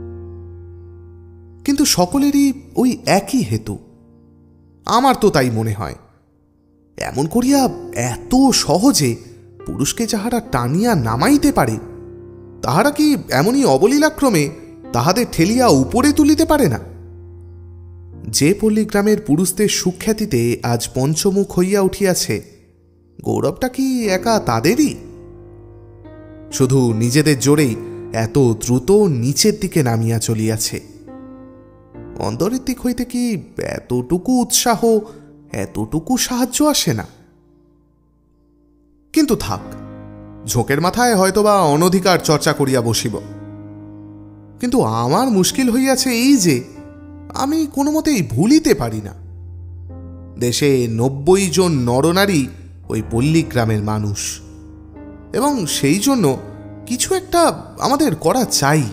কিন্তু সকলেরই ওই একই হেতু, আমার তো তাই মনে হয়। এমন করিয়া এত সহজে পুরুষকে যাহারা টানিয়া নামাইতে পারে, তাহারা কি এমনই অবলীলাক্রমে তাহাদের ঠেলিয়া উপরে তুলিতে পারে না? যে পল্লীগ্রামের পুরুষদের সুখ্যাতিতে আজ পঞ্চমুখ হইয়া উঠিয়াছে, গৌরবটা কি একা তাদেরই? শুধু নিজেদের জোরেই এত দ্রুত নিচের দিকে নামিয়া চলিয়াছে। অন্তরের দিক হইতে কি এতটুকু উৎসাহ, এতটুকু সাহায্য আসে না? কিন্তু থাক, ঝোঁকের মাথায় হয়তোবা অনধিকার চর্চা করিয়া বসিব। কিন্তু আমার মুশকিল হইয়াছে এই যে আমি কোনো মতেই ভুলিতে পারি না, দেশে নব্বই জন নরনারী ওই পল্লীগ্রামের মানুষ, এবং সেই জন্য কিছু একটা আমাদের করা চাই।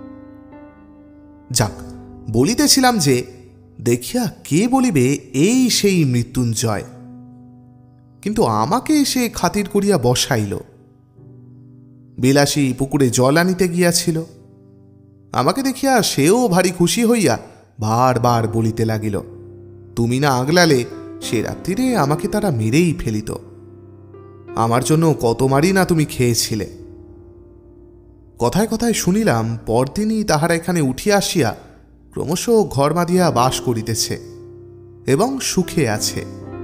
যাক, বলিতেছিলাম যে দেখিয়া কে বলিবে এই সেই মৃত্যুঞ্জয়, কিন্তু আমাকে সে খাতির করিয়া বসাইল। বিলাসী পুকুরে জল আনিতে গিয়াছিল, আমাকে দেখিয়া সেও ভারী খুশি হইয়া বারবার বলিতে লাগিল, তুমি না আগলালে সে রাত্রিরে আমাকে তারা মেরেই ফেলিত, আমার জন্য কত মারি না তুমি খেয়েছিলে। কথায় কথায় শুনিলাম পরদিনই তাহারা এখানে উঠিয়া আসিয়া ক্রমশ ঘর বাঁধিয়া বাস করিতেছে এবং সুখে আছে।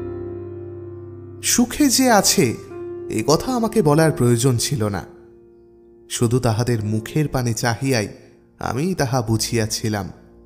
সুখে যে আছে এ কথা আমাকে বলার প্রয়োজন ছিল না, শুধু তাহাদের মুখের পানে চাহিয়াই আমি তাহা বুঝিয়াছিলাম।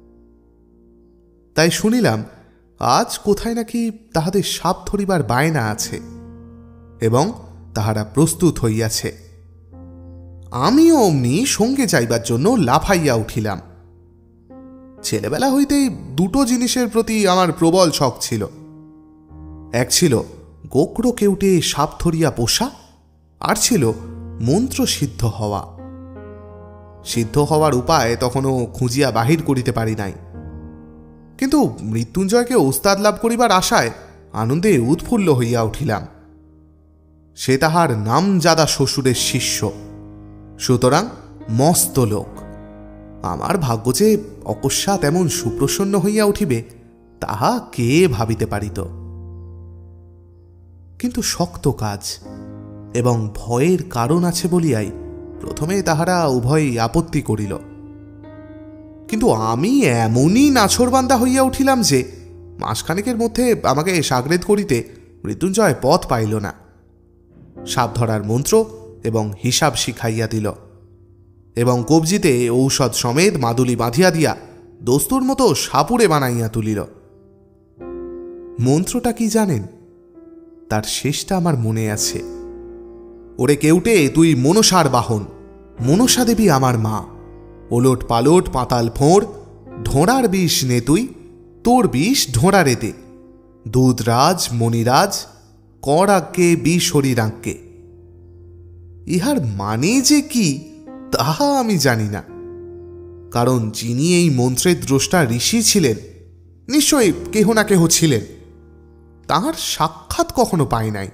তাই শুনিলাম আজ কোথায় নাকি তাহাদের সাপ ধরিবার বায়না আছে, এবং তাহারা প্রস্তুত হইয়াছে। আমিও অমনি সঙ্গে যাইবার জন্য লাফাইয়া উঠিলাম। ছেলেবেলা হইতেই দুটো জিনিসের প্রতি আমার প্রবল শখ ছিল। এক ছিল গোকড়ো কেউটে সাপ ধরিয়া পোষা, আর ছিল মন্ত্র সিদ্ধ হওয়া। সিদ্ধ হওয়ার উপায় তখনও খুঁজিয়া বাহির করিতে পারি নাই, কিন্তু মৃত্যুঞ্জয়কে ওস্তাদ লাভ করিবার আশায় আনন্দে উৎফুল্ল হইয়া উঠিলাম। সে তাহার নামজাদা শ্বশুরের শিষ্য, সুতরাং মস্ত লোক। আমার ভাগ্য যে অকস্মাৎ এমন সুপ্রসন্ন হইয়া উঠিবে তাহা কে ভাবিতে পারিত। কিন্তু শক্ত কাজ এবং ভয়ের কারণ আছে বলিয়াই প্রথমে তাহারা উভয়ই আপত্তি করিল। কিন্তু আমি এমনই নাছরবান্দা হইয়া উঠিলাম যে মাসখানেকের মধ্যে আমাকে সাগরেদ করিতে মৃত্যুঞ্জয় পথ পাইল না। সাপ ধরার মন্ত্র এবং হিসাব শিখাইয়া দিল, এবং কবজিতে ঔষধ সমেত মাদুলি বাঁধিয়া দিয়া দস্তুর মতো সাপুড়ে বানাইয়া তুলিল। মন্ত্রটা কি জানেন? তার শেষটা আমার মনে আছে। ওরে কেউটে, তুই মনসার বাহন, মনসা দেবী আমার মা। ওলট পালট পাতাল ফোঁড়, ঢোঁড়ার বিষ নে তুই, তোর বিষ ঢোঁড়ারে দে। দুধরাজ মণিরাজ, কর আজ্ঞে বিষ হরিরাজ্ঞে। ইহার মানে যে কি তাহা আমি জানি না, কারণ যিনি এই মন্ত্রের দ্রষ্টা ঋষি ছিলেন, নিশ্চয়ই কেহ না কেহ ছিলেন, তাহার সাক্ষাৎ কখনো পাই নাই।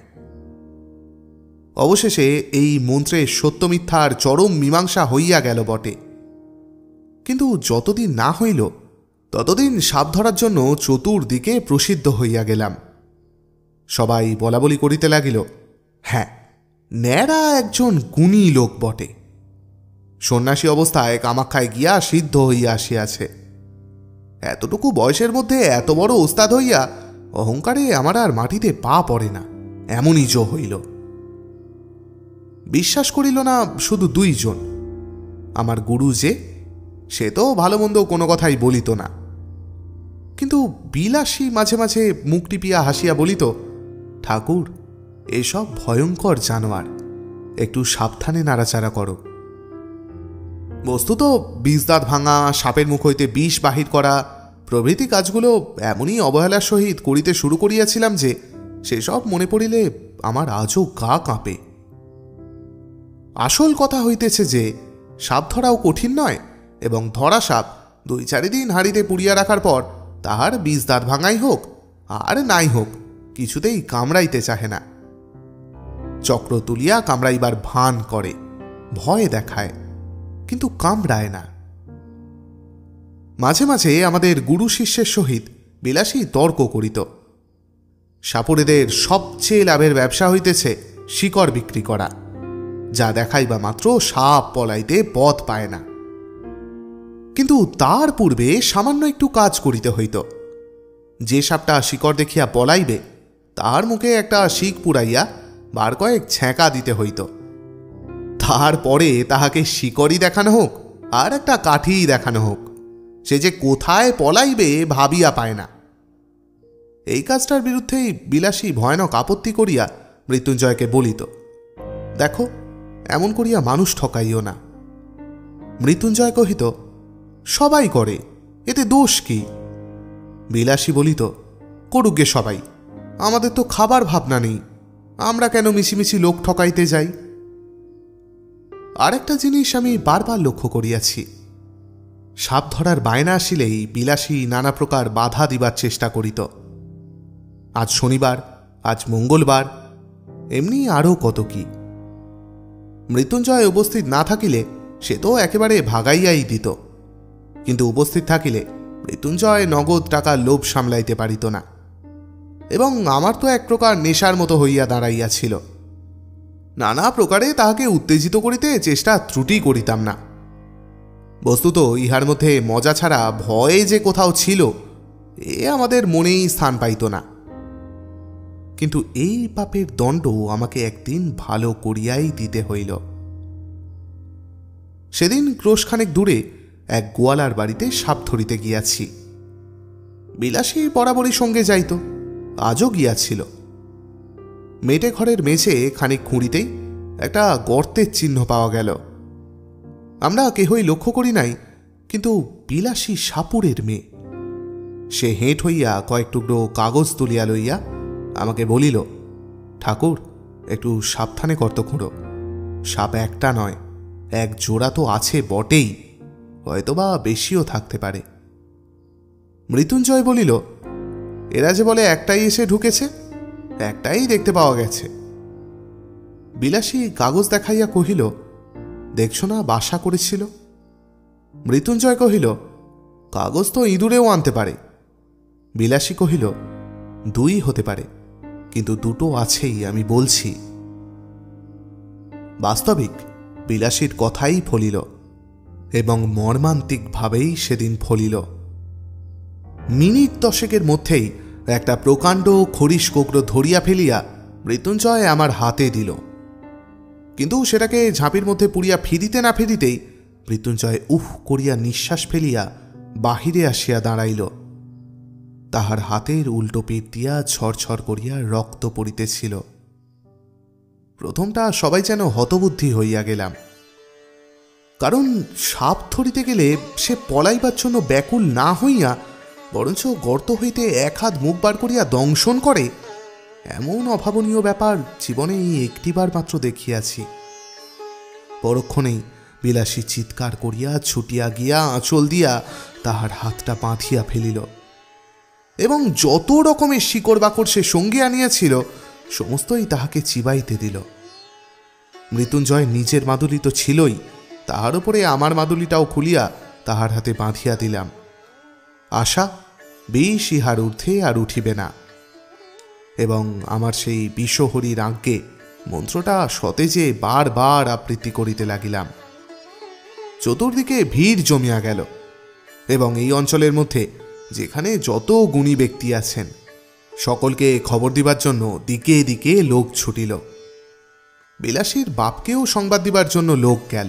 অবশেষে এই মন্ত্রের সত্য মিথ্যার চরম মীমাংসা হইয়া গেল বটে, কিন্তু যতদিন না হইল ততদিন সাপ ধরার জন্য চতুর্দিকে প্রসিদ্ধ হইয়া গেলাম। সবাই বলাবলি করিতে লাগিল, হ্যাঁ, ন্যাড়া একজন গুণী লোক বটে। সন্ন্যাসী অবস্থায় কামাখ্যায় গিয়া সিদ্ধ হইয়া আসিয়াছে। এতটুকু বয়সের মধ্যে এত বড় ওস্তাদ হইয়া অহংকারে আমার আর মাটিতে পা পড়ে না, এমনই জো হইল। বিশ্বাস করিল না শুধু দুইজন। আমার গুরু যে, সে তো ভালো মন্দ কোনো কথাই বলিত না, কিন্তু বিলাসী মাঝে মাঝে মুখ টিপিয়া হাসিয়া বলিত, ঠাকুর, এসব ভয়ঙ্কর জানোয়ার, একটু সাবধানে নাড়াচাড়া করো। বস্তুত বীজদাঁত ভাঙা, সাপের মুখ হইতে বিষ বাহির করা প্রভৃতি কাজগুলো এমনই অবহেলার সহিত করিতে শুরু করিয়াছিলাম যে সেসব মনে পড়িলে আমার আজও গা কাঁপে। আসল কথা হইতেছে যে সাপ ধরাও কঠিন নয়, এবং ধরা সাপ দুই চারিদিন হাঁড়িতে পুড়িয়া রাখার পর তাহার বীজদাঁত ভাঙাই হোক আর নাই হোক, কিছুতেই কামড়াইতে চাহে না। চক্র তুলিয়া কামড়াইবার ভান করে, ভয় দেখায়, কিন্তু কামড়ায় না। মাঝে মাঝে আমাদের গুরু শিষ্যের সহিত বিলাসী তর্ক করিত। সাপুড়েদের সবচেয়ে লাভের ব্যবসা হইতেছে শিকড় বিক্রি করা, যা দেখাইবা মাত্র সাপ পলাইতে পথ পায় না। কিন্তু তার পূর্বে সামান্য একটু কাজ করিতে হইত। যে সাপটা শিকড় দেখিয়া পলাইবে তার মুখে একটা শিক পুড়াইয়া বার কয়েক ছ্যাঁকা দিতে হইত। তারপরে তাহাকে শিকড়ই দেখানো হোক আর একটা কাঠিই দেখানো হোক, সে যে কোথায় পলাইবে ভাবিয়া পায় না। এই কাজটার বিরুদ্ধেই বিলাসী ভয়ানক আপত্তি করিয়া মৃত্যুঞ্জয়কে বলিত, দেখো, এমন করিয়া মানুষ ঠকাইও না। মৃত্যুঞ্জয় কহিত, সবাই করে, এতে দোষ কি? বিলাসী বলিত, করুক গে সবাই, আমাদের তো খাবার ভাবনা নেই, আমরা কেন মিছিমিছি লোক ঠকাইতে যাই? আরেকটা জিনিস আমি বারবার লক্ষ্য করিয়াছি, সাপ ধরার বায়না আসিলেই বিলাসী নানা প্রকার বাধা দিবার চেষ্টা করিত। আজ শনিবার, আজ মঙ্গলবার, এমনি আরও কত কি। মৃত্যুঞ্জয় উপস্থিত না থাকিলে সে তো একেবারে ভাগাইয়াই দিত, কিন্তু উপস্থিত থাকিলে মৃত্যুঞ্জয় নগদ টাকার লোভ সামলাইতে পারিত না, এবং আমার তো এক প্রকার নেশার মতো হইয়া দাঁড়াইয়াছিল। নানা প্রকারে তাহাকে উত্তেজিত করিতে চেষ্টা ত্রুটি করিতাম না। বস্তুত ইহার মধ্যে মজা ছাড়া ভয় যে কোথাও ছিল এ আমাদের মনেই স্থান পাইত না। কিন্তু এই পাপের দণ্ড আমাকে একদিন ভালো করিয়াই দিতে হইল। সেদিন ক্রোশখানেক দূরে এক গোয়ালার বাড়িতে সাপ ধরিতে গিয়াছি। বিলাসী বরাবরই সঙ্গে যাইত, আজও গিয়াছিল। মেটে ঘরের মেঝে খানিক খুঁড়িতেই একটা গর্তের চিহ্ন পাওয়া গেল। আমরা কেহই লক্ষ্য করি নাই, কিন্তু বিলাসী সাপুরের মেয়ে। সে হেঁট হইয়া কয়েক টুকরো কাগজ তুলিয়া লইয়া আমাকে বলিল, ঠাকুর, একটু সাবধানে গর্ত খুঁড়ো। সাপ একটা নয়, এক জোড়া তো আছে বটেই, হয়তোবা বেশিও থাকতে পারে। মৃত্যুঞ্জয় বলিল, এরা যে বলে একটাই এসে ঢুকেছে, একটাই দেখতে পাওয়া গেছে। বিলাসী কাগজ দেখাইয়া কহিল, দেখছো না বাসা করেছিল। মৃত্যুঞ্জয় কহিল, কাগজ তো ইঁদুরেও আনতে পারে। বিলাসী কহিল, দুই হতে পারে, কিন্তু দুটো আছেই, আমি বলছি। বাস্তবিক বিলাসীর কথাই ফলিল, এবং মর্মান্তিকভাবেই সেদিন ফলিল। মিনিট দশেকের মধ্যেই একটা প্রকাণ্ড খরিশ কোকড়ো ধরিয়া ফেলিয়া মৃত্যুঞ্জয় আমার হাতে দিল, কিন্তু সেটাকে ঝাঁপির মধ্যে পুড়িয়া ফিরিতে না ফিরিতেই মৃত্যুঞ্জয় উহ করিয়া নিঃশ্বাস ফেলিয়া বাহিরে আসিয়া দাঁড়াইল। তাহার হাতের উল্টো পিঠ দিয়া ঝরঝর করিয়া রক্ত পড়িতেছিল। প্রথমটা সবাই যেন হতবুদ্ধি হইয়া গেলাম, কারণ সাপ ধরিতে গেলে সে পলাইবার জন্য ব্যাকুল না হইয়া বরঞ্চ গর্ত হইতে এক হাত মুখ বার করিয়া দংশন করে, এমন অভাবনীয় ব্যাপার জীবনে এই একটিবার মাত্র দেখিয়াছি। পরক্ষণেই বিলাসী চিৎকার করিয়া ছুটিয়া গিয়া আঁচল দিয়া তাহার হাতটা বাঁধিয়া ফেলিল, এবং যত রকমের শিকড় বাকড় সে সঙ্গে আনিয়াছিল সমস্তই তাহাকে চিবাইতে দিল। মৃত্যুঞ্জয় নিজের মাদুলি তো ছিলই, তাহার উপরে আমার মাদুলিটাও খুলিয়া তাহার হাতে বাঁধিয়া দিলাম। আশা বিষ ইহার ঊর্ধ্বে আর উঠিবে না, এবং আমার সেই বিষহরির আজ্ঞে মন্ত্রটা সতেজে বারবার আবৃত্তি করিতে লাগিলাম। চতুর্দিকে ভিড় জমিয়া গেল, এবং এই অঞ্চলের মধ্যে যেখানে যত গুণী ব্যক্তি আছেন সকলকে খবর দিবার জন্য দিকে দিকে লোক ছুটিল। বিলাসীর বাপকেও সংবাদ দিবার জন্য লোক গেল।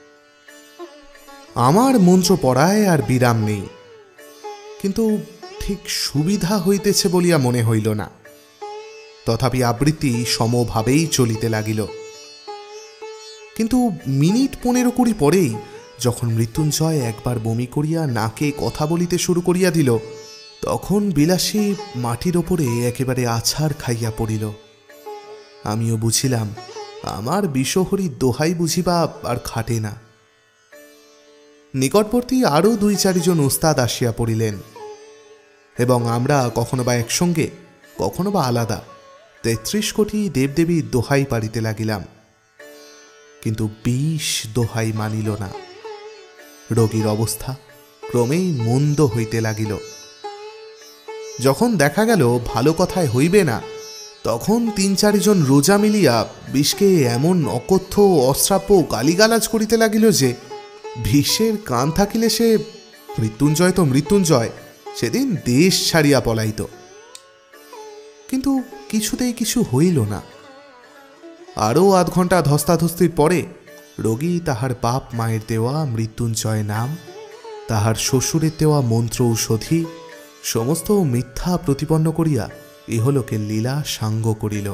আমার মন্ত্র পড়ায় আর বিরাম নেই, কিন্তু ঠিক সুবিধা হইতেছে বলিয়া মনে হইল না। তথাপি আবৃত্তি সমভাবেই চলিতে লাগিল। কিন্তু মিনিট পনেরো কুড়ি পরেই যখন মৃত্যুঞ্জয় একবার বমি করিয়া নাকে কথা বলিতে শুরু করিয়া দিল, তখন বিলাসী মাটির ওপরে একেবারে আছাড় খাইয়া পড়িল। আমিও বুঝিলাম আমার বিষহরীর দোহাই বুঝিবা আর খাটে না। নিকটবর্তী আরও দুই চারিজন উস্তাদ আসিয়া পড়িলেন, এবং আমরা কখনো বা একসঙ্গে কখনো বা আলাদা তেত্রিশ কোটি দেবদেবীর দোহাই পাড়িতে লাগিলাম, কিন্তু বিষ দোহাই মানিল না। রোগীর অবস্থা ক্রমেই মন্দ হইতে লাগিল। যখন দেখা গেল ভালো কথায় হইবে না, তখন তিন চারিজন রোজা মিলিয়া বিষকে এমন অকথ্য অশ্রাব্য গালিগালাজ করিতে লাগিল যে বিষের কান থাকিলে সে মৃত্যুঞ্জয় তো মৃত্যুঞ্জয় সেদিন দেশ ছাড়িয়া পলাইত। কিন্তু কিছুতেই কিছু হইল না। আরও আধ ঘন্টা ধস্তাধস্তির পরে রোগী তাহার বাপ মায়ের দেওয়া মৃত্যুঞ্জয় নাম, তাহার শ্বশুরের দেওয়া মন্ত্র ঔষধি সমস্ত মিথ্যা প্রতিপন্ন করিয়া ইহলোকের লীলা সাঙ্গ করিল।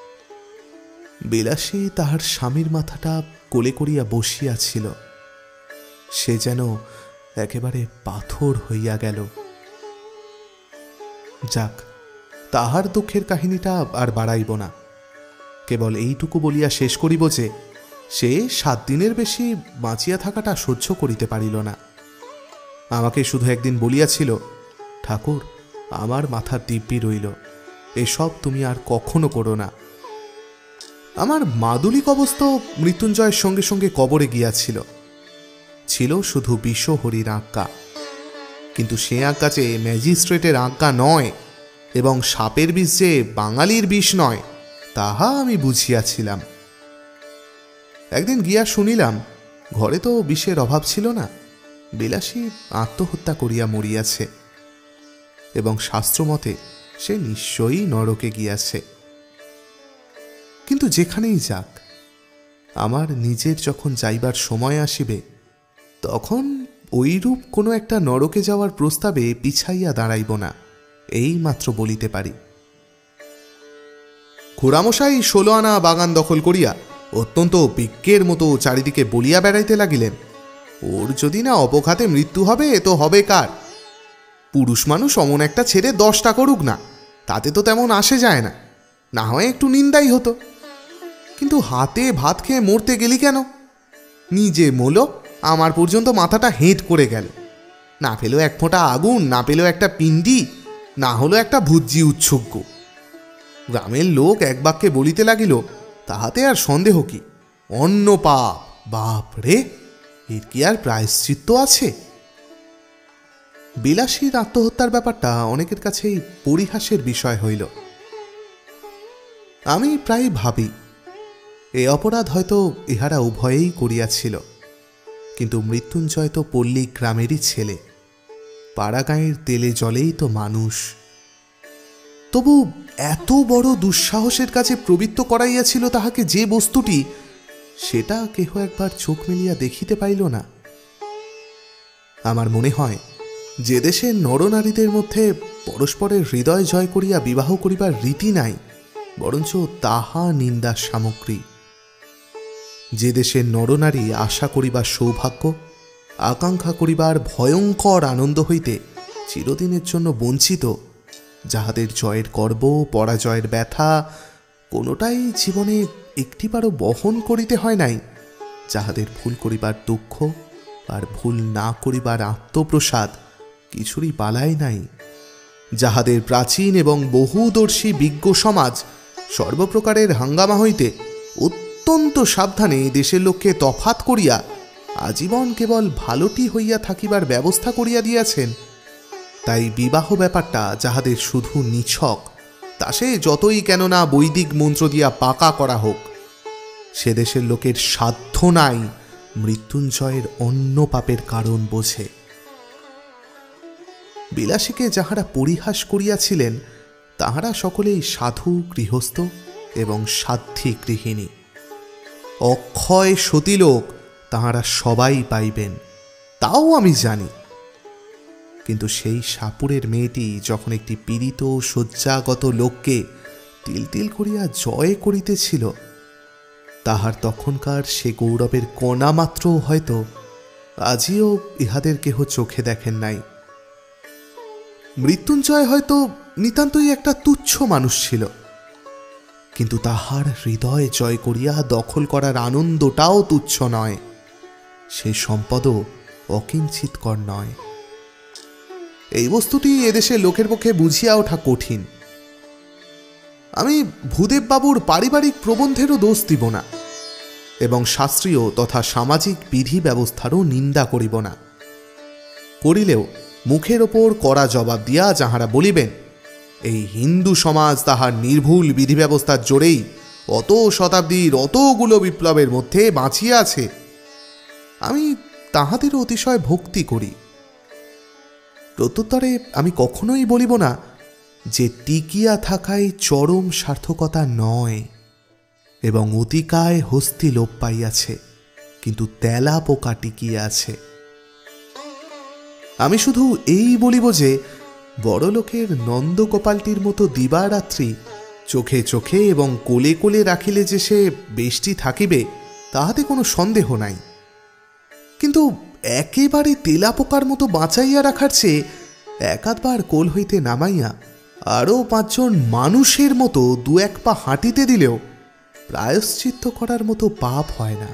বিলাসী তাহার স্বামীর মাথাটা কোলে করিয়া বসিয়াছিল, সে যেন একেবারে পাথর হইয়া গেল। যাক, তাহার দুঃখের কাহিনীটা আর বাড়াইব না, কেবল এইটুকু বলিয়া শেষ করিব যে সে সাত দিনের বেশি বাঁচিয়া থাকাটা সহ্য করিতে পারিল না। আমাকে শুধু একদিন বলিয়াছিল, ঠাকুর, আমার মাথার দিব্যি রইল, এসব তুমি আর কখনো করো না। আমার মাদুলি কবচ তো মৃত্যুঞ্জয়ের সঙ্গে সঙ্গে কবরে গিয়াছিল, ছিল শুধু বিষহরির আজ্ঞা, কিন্তু সে আজ্ঞা যে ম্যাজিস্ট্রেটের আজ্ঞা নয় এবং সাপের বিষ যে বাঙালির বিষ নয়, তাহা আমি বুঝিয়াছিলাম। একদিন গিয়া শুনিলাম ঘরে তো বিষের অভাব ছিল না, বিলাসী আত্মহত্যা করিয়া মরিয়াছে, এবং শাস্ত্রমতে সে নিশ্চয়ই নরকে গিয়াছে। কিন্তু যেখানেই যাক, আমার নিজের যখন যাইবার সময় আসিবে, তখন ওইরূপ কোনো একটা নরকে যাওয়ার প্রস্তাবে পিছাইয়া দাঁড়াইব না, এই মাত্র বলিতে পারি। খুড়ামশাই ষোলো আনা বাগান দখল করিয়া অত্যন্ত বিজ্ঞের মতো চারিদিকে বলিয়া বেড়াইতে লাগিলেন, ওর যদি না অপঘাতে মৃত্যু হবে তো হবে কার? পুরুষ মানুষ অমন একটা ছেড়ে দশটা করুক না, তাতে তো তেমন আসে যায় না, না হয় একটু নিন্দাই হতো। কিন্তু হাতে ভাত খেয়ে মরতে গেলি কেন? নিজে মোলো, আমার পর্যন্ত মাথাটা হেঁট করে গেল। না পেলেও এক ফোঁটা আগুন, না পেলেও একটা পিণ্ডি, না হলো একটা ভুজ্জি উৎসুজ্ঞ। গ্রামের লোক এক বাক্যে বলিতে লাগিল, তাহাতে আর সন্দেহ কি? অন্য পাপ, বাপ রে, এর কি আর প্রায়শ্চিত্ত আছে? বিলাসীর আত্মহত্যার ব্যাপারটা অনেকের কাছেই পরিহাসের বিষয় হইল। আমি প্রায় ভাবি, এ অপরাধ হয়তো ইহারা উভয়েই করিয়াছিল, কিন্তু মৃত্যুঞ্জয় তো পল্লী গ্রামেরই ছেলে, পাড়াগাঁয়ের তেলে জলেই তো মানুষ। তবু এত বড় দুঃসাহসের কাছে প্রবৃত্ত করাইয়াছিল তাহাকে যে বস্তুটি, সেটা কেহ একবার চোখ মেলিয়া দেখিতে পাইল না। আমার মনে হয়, যে দেশের নরনারীদের মধ্যে পরস্পরের হৃদয় জয় করিয়া বিবাহ করিবার রীতি নাই, বরঞ্চ তাহা নিন্দার সামগ্রী। যে দেশের নরনারী আশা করিবার সৌভাগ্য, আকাঙ্ক্ষা করিবার ভয়ঙ্কর আনন্দ হইতে চিরদিনের জন্য বঞ্চিত, যাহাদের জয়ের গর্ব, পরাজয়ের ব্যথা কোনোটাই জীবনে একটিবারও বহন করিতে হয় নাই, যাহাদের ভুল করিবার দুঃখ আর ভুল না করিবার আত্মপ্রসাদ কিছুরই বালাই নাই, যাহাদের প্রাচীন এবং বহুদর্শী বিজ্ঞ সমাজ সর্বপ্রকারের হাঙ্গামা হইতে অত্যন্ত সাবধানে দেশের লোককে তফাত করিয়া আজীবন কেবল ভালোটি হইয়া থাকিবার ব্যবস্থা করিয়া দিয়াছেন, তাই বিবাহ ব্যাপারটা যাহাদের শুধু নিছক, তা সে যতই কেননা বৈদিক মন্ত্র দিয়া পাকা করা হোক, সে দেশের লোকের সাধ্য নাই মৃত্যুঞ্জয়ের অন্য পাপের কারণ বোঝে। বিলাসীকে যাহারা পরিহাস করিয়াছিলেন, তাহারা সকলেই সাধু গৃহস্থ এবং সাধ্বী গৃহিণী। অক্ষয় সতীলোক তাহারা সবাই পাইবেন, তাও আমি জানি। কিন্তু সেই সাপুরের মেয়েটি যখন একটি পীড়িত শয্যাগত লোককে তিল তিল করিয়া জয় করিতেছিল, তাহার তখনকার সে গৌরবের কণা মাত্র হয়তো আজিও ইহাদের কেহ চোখে দেখেন নাই। মৃত্যুঞ্জয় হয়তো নিতান্তই একটা তুচ্ছ মানুষ ছিল, কিন্তু তাহার হৃদয় জয় করিয়া দখল করার আনন্দটাও তুচ্ছ নয়, সে সম্পদও অকিঞ্চিৎকর নয়। এই বস্তুটি এদেশের লোকের পক্ষে বুঝিয়া ওঠা কঠিন। আমি ভূদেব বাবুর পারিবারিক প্রবন্ধেরও দোষ দিব না, এবং শাস্ত্রীয় তথা সামাজিক বিধি ব্যবস্থারও নিন্দা করিব না। করিলেও মুখের ওপর কড়া জবাব দিয়া যাহারা বলিবেন, এই হিন্দু সমাজ তাহার নির্ভুল বিধি ব্যবস্থার জোরেই অত শতাব্দীর অতগুলো বিপ্লবের মধ্যে বাঁচিয়া আছে, আমি তাহাদেরও অতিশয় ভক্তি করি। প্রত্যুত্তরে আমি কখনোই বলিব না যে টিকিয়া থাকাই চরম সার্থকতা নয়, এবং অতিকায় হস্তি লোপ পাইয়াছে, কিন্তু তেলা পোকা টিকিয়া আছে। আমি শুধু এই বলিব যে বড়লোকের নন্দকোপালটির মতো দিবারাত্রি চোখে চোখে এবং কোলে কোলে রাখিলে যে সে বেষ্টি থাকিবে, তাহাতে কোনো সন্দেহ নাই। কিন্তু একেবারে তেলা পোকার মতো বাঁচাইয়া রাখার চেয়ে একাধবার কোল হইতে নামাইয়া আরও পাঁচজন মানুষের মতো দু এক পা হাঁটিতে দিলেও প্রায়শ্চিত্ত করার মতো পাপ হয় না।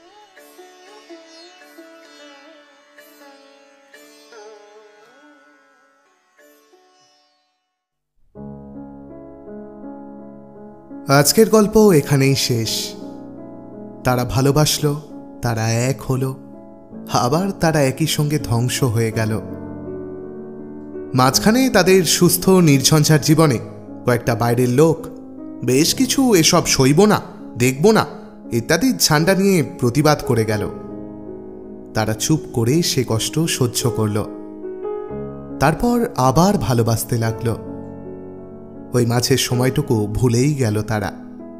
আজকের গল্প এখানেই শেষ। তারা ভালোবাসল, তারা এক হলো, আবার তারা একই সঙ্গে ধ্বংস হয়ে গেল। মাঝখানে তাদের সুস্থ নির্ঝঞ্ঝাট জীবনে কয়েকটা বাইরের লোক বেশ কিছু এসব সইব না, দেখব না ইত্যাদি ঝান্ডা নিয়ে প্রতিবাদ করে গেল। তারা চুপ করে সে কষ্ট সহ্য করল, তারপর আবার ভালোবাসতে লাগলো। ওই মাঝের সময়টুকু ভুলেই গেল তারা।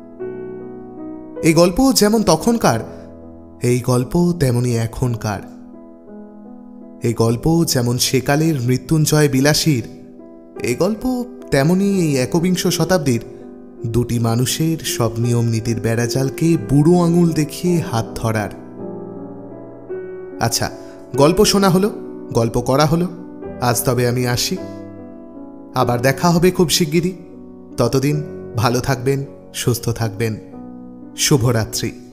এই গল্প যেমন তখনকার, এই গল্প তেমনি এখনকার। এই গল্প যেমন সেকালের মৃত্যুঞ্জয় বিলাসীর, এই গল্প তেমনি এই একবিংশ শতাব্দীর দুটি মানুষের সব নিয়ম নীতির বেড়াজালকে বুড়ো আঙুল দেখিয়ে হাত ধরার। আচ্ছা, গল্প শোনা হলো, গল্প করা হলো, আজ তবে আমি আসি। আবার দেখা হবে খুব শিগগিরই। ততদিন ভালো থাকবেন, সুস্থ থাকবেন। শুভরাত্রি।